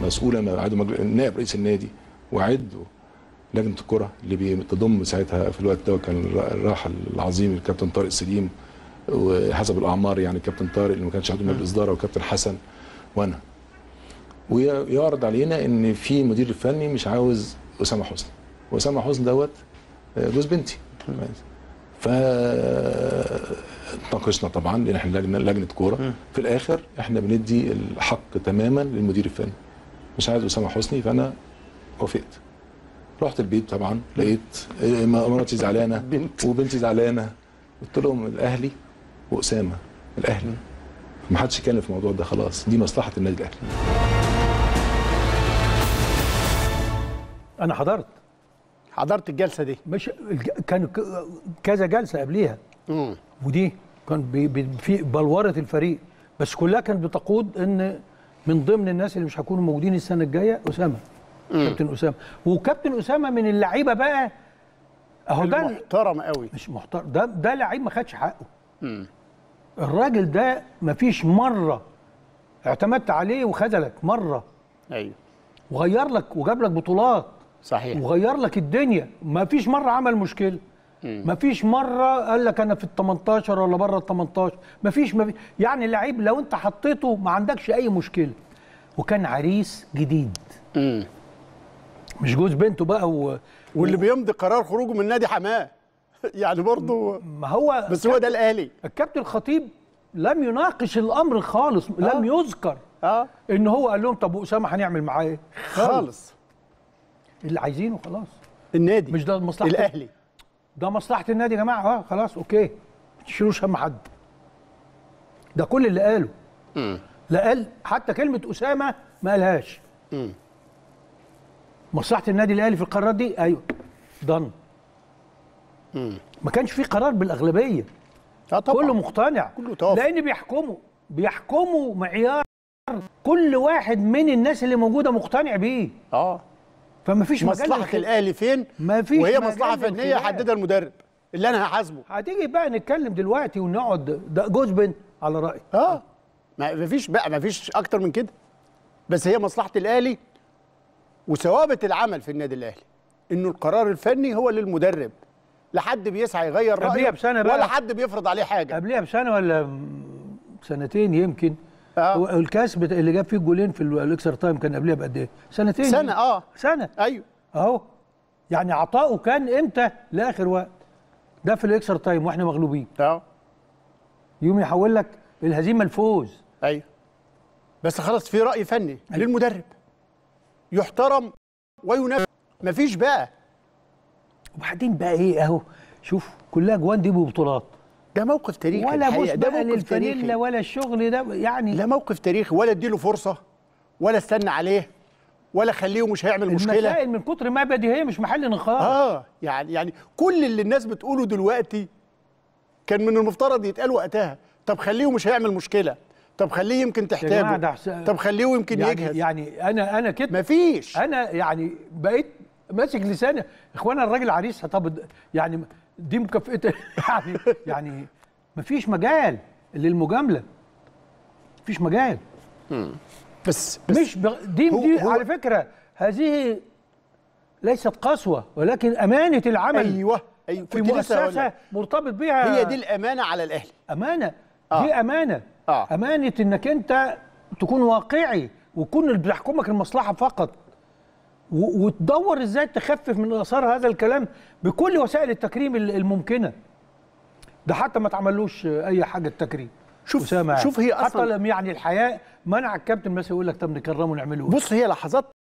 مسؤوله عضو نائب رئيس النادي وعضو لجنه الكره اللي بتضم ساعتها في الوقت ده كان الراحل العظيم الكابتن طارق سليم، وحسب الاعمار يعني الكابتن طارق اللي ما كانش عضو مجلس اداره وكابتن حسن وانا. ويعرض علينا ان في مدير الفني مش عاوز اسامه حسني، واسامه حسني دوت جوز بنتي. فناقشنا طبعا لان احنا لجنه كوره، في الاخر احنا بندي الحق تماما للمدير الفني، مش عايز اسامه حسني، فانا وافقت. رحت البيت طبعا لقيت مراتي زعلانه وبنتي زعلانه، قلت لهم الاهلي واسامه، الاهلي ما حدش يتكلم في الموضوع ده، خلاص دي مصلحه النادي الاهلي. انا حضرت الجلسه دي، مش كان كذا جلسه قبليها، ودي كان في بلوره الفريق، بس كلها كانت بتقود ان من ضمن الناس اللي مش هيكونوا موجودين السنه الجايه اسامه، كابتن اسامه. وكابتن اسامه من اللعيبه بقى اهو، ده محترم قوي، مش محترم، ده لعيب ما خدش حقه. الراجل ده ما فيش مره اعتمدت عليه وخذلك مره. ايوه، وغير لك وجاب لك بطولات، صحيح، وغير لك الدنيا. ما فيش مره عمل مشكله، ما فيش مره قال لك انا في ال 18 ولا بره ال 18. ما فيش يعني اللعيب لو انت حطيته ما عندكش اي مشكله. وكان عريس جديد، مش جوز بنته بقى واللي بيمضي قرار خروجه من النادي حماه يعني برضه، ما هو بس هو ده الاهلي. الكابتن الخطيب لم يناقش الامر خالص، لم يذكر ان هو قال لهم طب اسامه هنعمل معاه ايه خالص. اللي عايزينه خلاص النادي، مش ده مصلحه الاهلي، ده مصلحه النادي يا جماعه. خلاص اوكي، ما تشيلوش هم حد. ده كل اللي قاله. لا قال حتى كلمه اسامه ما قالهاش. مصلحه النادي الاهلي في القرارات دي، ايوه ضن. ما كانش في قرار بالاغلبيه، كله مقتنع، كله توافق، لان بيحكموا معيار كل واحد من الناس اللي موجوده مقتنع بيه. فما فيش مصلحه الاهلي فين، وهي مصلحه فنيه يحددها المدرب اللي انا هحاسبه. هتيجي بقى نتكلم دلوقتي ونقعد ده جوز بنت على رايي. ما فيش اكتر من كده. بس هي مصلحه الاهلي وثوابت العمل في النادي الاهلي انه القرار الفني هو للمدرب، لا حد بيسعى يغير رايه ولا حد بيفرض عليه حاجه. قبلها بسنه ولا سنتين يمكن. الكاس اللي جاب فيه الجولين في الاكسترا تايم كان قبلها بقد ايه؟ سنتين. سنه. ايوه اهو، يعني عطاؤه كان امتى؟ لاخر وقت. ده في الاكسترا تايم واحنا مغلوبين. يوم يحول لك الهزيمه الفوز. ايوه، بس خلاص في راي فني للمدرب يحترم وينفذ، مفيش بقى. وبعدين بقى ايه اهو، شوف كلها جوان دي ببطولات. ده موقف تاريخي ولا بص بقى للفانيلا ولا الشغل ده يعني. لا موقف تاريخي، ولا اديله فرصه ولا استنى عليه ولا خليه مش هيعمل مشكله. المسائل من كتر ما بديهيه مش محل نقاش. يعني كل اللي الناس بتقوله دلوقتي كان من المفترض يتقال وقتها. طب خليه مش هيعمل مشكله، طب خليه يمكن تحتاجه، طب خليه يمكن يجهز. يعني انا كده مفيش. انا يعني بقيت ماسك لساني. اخوانا الراجل عريس، طب يعني دي مكافئته يعني مفيش مجال للمجامله، مفيش مجال. بس مش دي على فكره هذه ليست قسوه ولكن امانه العمل. ايوه في مؤسسه مرتبط بيها. هي دي الامانه على الاهلي. امانه دي امانه. امانه انك انت تكون واقعي وتكون اللي بتحكمك المصلحه فقط، وتدور ازاي تخفف من اثار هذا الكلام بكل وسائل التكريم الممكنه. ده حتى ما تعملوش اي حاجه التكريم. شوف هي اصلا حتى يعني الحياه منع الكابتن مثلا يقول لك طب نكرمه ونعمله. بص هي لحظات